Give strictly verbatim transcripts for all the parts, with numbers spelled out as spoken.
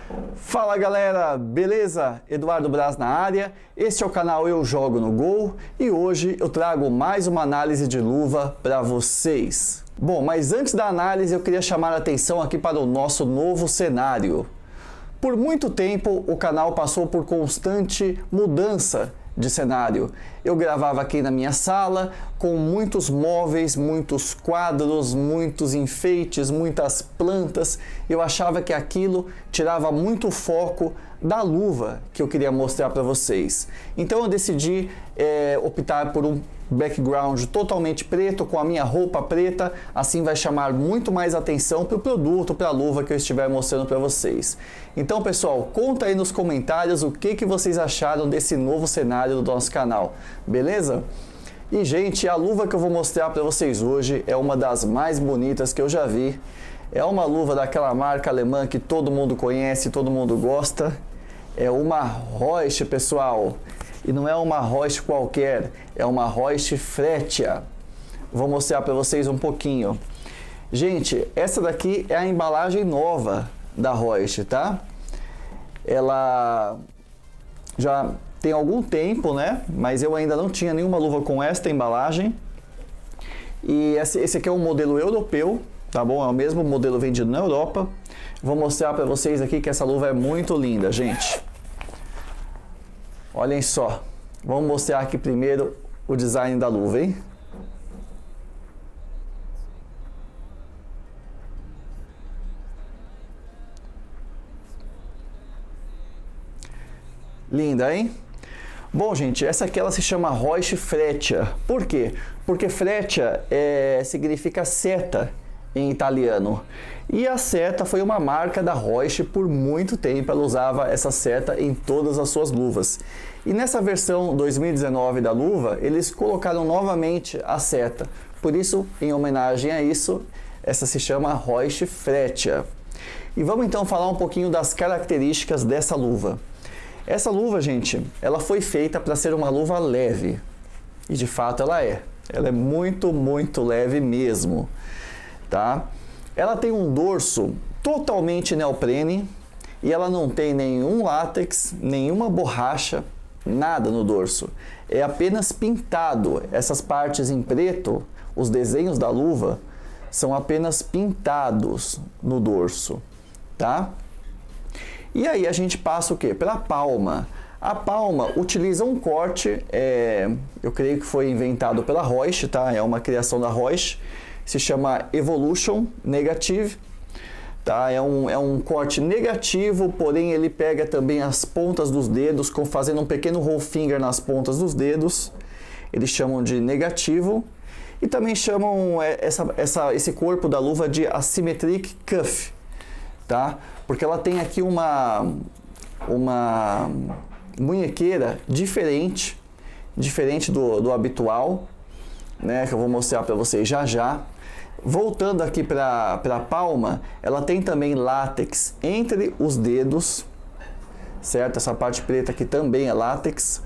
Fala galera, beleza? Eduardo Braz na área, este é o canal Eu Jogo no Gol e hoje eu trago mais uma análise de luva para vocês. Bom, mas antes da análise eu queria chamar a atenção aqui para o nosso novo cenário. Por muito tempo o canal passou por constante mudança de cenário. Eu gravava aqui na minha sala com muitos móveis, muitos quadros, muitos enfeites, muitas plantas. Eu achava que aquilo tirava muito foco da luva que eu queria mostrar para vocês. Então eu decidi é, optar por um background totalmente preto, com a minha roupa preta, assim vai chamar muito mais atenção para o produto, para a luva que eu estiver mostrando para vocês. Então pessoal, conta aí nos comentários o que, que vocês acharam desse novo cenário do nosso canal, beleza? E gente, a luva que eu vou mostrar para vocês hoje é uma das mais bonitas que eu já vi. É uma luva daquela marca alemã que todo mundo conhece, todo mundo gosta. É uma Reusch, pessoal. E não é uma Reusch qualquer, é uma Reusch Fretia. Vou mostrar para vocês um pouquinho. Gente, essa daqui é a embalagem nova da Reusch, tá? Ela já tem algum tempo, né? Mas eu ainda não tinha nenhuma luva com esta embalagem. E esse, esse aqui é um modelo europeu, tá bom? É o mesmo modelo vendido na Europa. Vou mostrar para vocês aqui que essa luva é muito linda, gente. Olhem só, vamos mostrar aqui primeiro o design da luva, hein? Linda, hein? Bom, gente, essa aqui ela se chama Reusch Fretia. Por quê? Porque Fretia é, significa seta em italiano. E a seta foi uma marca da Reusch por muito tempo, ela usava essa seta em todas as suas luvas. E nessa versão dois mil e dezenove da luva, eles colocaram novamente a seta. Por isso, em homenagem a isso, essa se chama Reusch Fretia. E vamos então falar um pouquinho das características dessa luva. Essa luva, gente, ela foi feita para ser uma luva leve. E de fato ela é. Ela é muito, muito leve mesmo. Tá? Ela tem um dorso totalmente neoprene e ela não tem nenhum látex, nenhuma borracha, nada no dorso. É apenas pintado. Essas partes em preto, os desenhos da luva, são apenas pintados no dorso, tá? E aí a gente passa o quê? Pela palma. A palma utiliza um corte, é, eu creio que foi inventado pela Reusch, tá? É uma criação da Reusch. Se chama Evolution Negative, tá? É um, é um corte negativo, porém ele pega também as pontas dos dedos, com, fazendo um pequeno roll finger nas pontas dos dedos. Eles chamam de negativo. E também chamam essa, essa, esse corpo da luva de Asymmetric Cuff, tá? Porque ela tem aqui uma, uma munhequeira diferente, diferente do, do habitual, né? Que eu vou mostrar para vocês já já. Voltando aqui para a palma, ela tem também látex entre os dedos, certo? Essa parte preta aqui também é látex.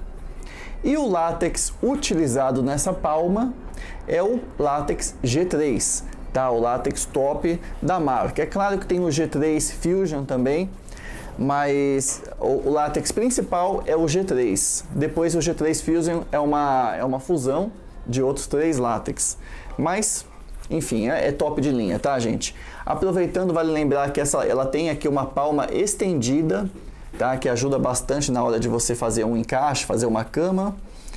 E o látex utilizado nessa palma é o látex G três, tá? O látex top da marca. É claro que tem o G três Fusion também, mas o, o látex principal é o G três. Depois o G três Fusion é uma, é uma fusão de outros três látex. Mas enfim, é, é top de linha, tá, gente? Aproveitando, vale lembrar que essa, ela tem aqui uma palma estendida, tá? Que ajuda bastante na hora de você fazer um encaixe, fazer uma cama.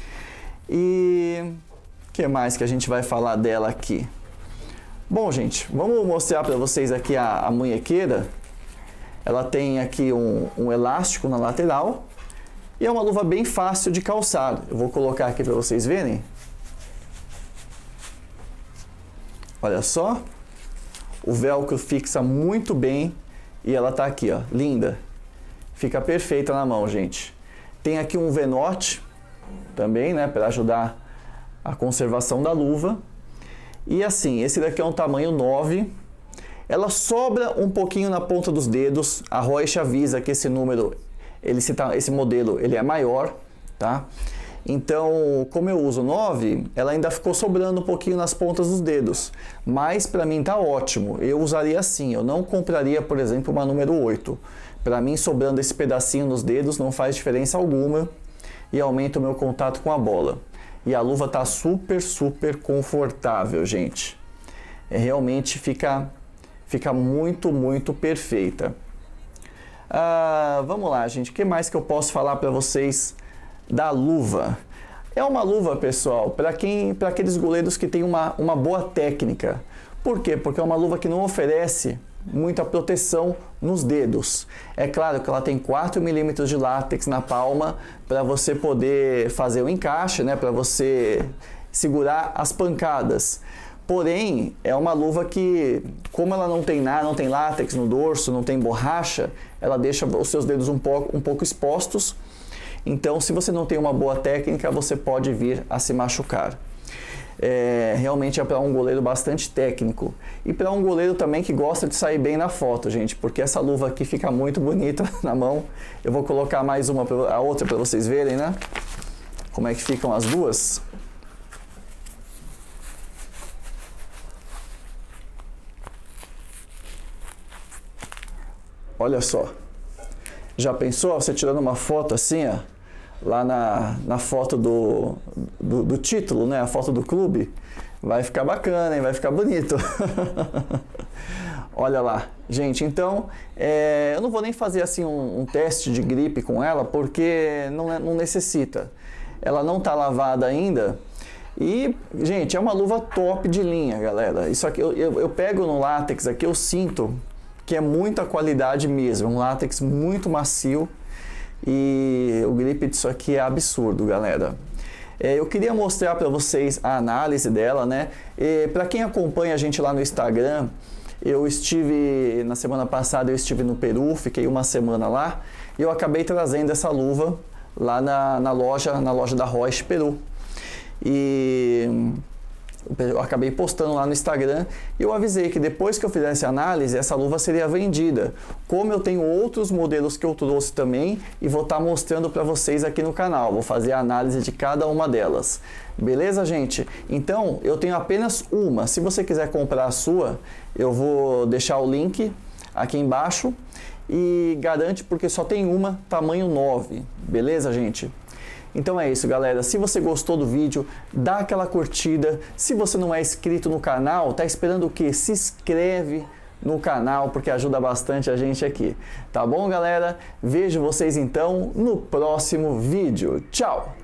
E o que mais que a gente vai falar dela aqui? Bom, gente, vamos mostrar para vocês aqui a, a munhequeira. Ela tem aqui um, um elástico na lateral e é uma luva bem fácil de calçar. Eu vou colocar aqui para vocês verem. Olha só, o velcro fixa muito bem e ela tá aqui, ó, linda. Fica perfeita na mão, gente. Tem aqui um V-Notch também, né, para ajudar a conservação da luva. E assim, esse daqui é um tamanho nove. Ela sobra um pouquinho na ponta dos dedos. A Reusch avisa que esse número, ele, esse modelo, ele é maior, tá? Então, como eu uso nove, ela ainda ficou sobrando um pouquinho nas pontas dos dedos. Mas para mim tá ótimo. Eu usaria assim, eu não compraria, por exemplo, uma número oito. Para mim, sobrando esse pedacinho nos dedos não faz diferença alguma e aumenta o meu contato com a bola. E a luva tá super, super confortável, gente. É, realmente fica, fica muito, muito perfeita. Ah, vamos lá, gente. O que mais que eu posso falar para vocês da luva? É uma luva, pessoal, para quem, para aqueles goleiros que têm uma, uma boa técnica. Por quê? Porque é uma luva que não oferece muita proteção nos dedos. É claro que ela tem quatro milímetros de látex na palma para você poder fazer o encaixe, né? Para você segurar as pancadas. Porém, é uma luva que, como ela não tem nada, não tem látex no dorso, não tem borracha, ela deixa os seus dedos um pouco, um pouco expostos. Então, se você não tem uma boa técnica, você pode vir a se machucar. É, realmente é para um goleiro bastante técnico. E para um goleiro também que gosta de sair bem na foto, gente, porque essa luva aqui fica muito bonita na mão. Eu vou colocar mais uma, a outra para vocês verem, né? Como é que ficam as duas. Olha só, já pensou você tirando uma foto assim, ó, lá na, na foto do, do, do título, né, a foto do clube? Vai ficar bacana, hein? Vai ficar bonito. Olha lá, gente, então, é, eu não vou nem fazer assim um, um teste de gripe com ela, porque não, não necessita. Ela não está lavada ainda. E, gente, é uma luva top de linha, galera. Isso aqui, eu, eu, eu pego no látex aqui, eu sinto que é muita qualidade mesmo, um látex muito macio e o grip disso aqui é absurdo, galera. É, eu queria mostrar para vocês a análise dela, né? Para quem acompanha a gente lá no Instagram, eu estive, na semana passada eu estive no Peru, fiquei uma semana lá e eu acabei trazendo essa luva lá na, na loja, na loja da Reusch Peru. E eu acabei postando lá no Instagram e eu avisei que depois que eu fizesse a análise, essa luva seria vendida. Como eu tenho outros modelos que eu trouxe também e vou estar mostrando para vocês aqui no canal. Vou fazer a análise de cada uma delas. Beleza, gente? Então, eu tenho apenas uma. Se você quiser comprar a sua, eu vou deixar o link aqui embaixo e garante porque só tem uma, tamanho nove. Beleza, gente? Então é isso, galera. Se você gostou do vídeo, dá aquela curtida. Se você não é inscrito no canal, tá esperando o quê? Se inscreve no canal, porque ajuda bastante a gente aqui. Tá bom, galera? Vejo vocês então no próximo vídeo. Tchau!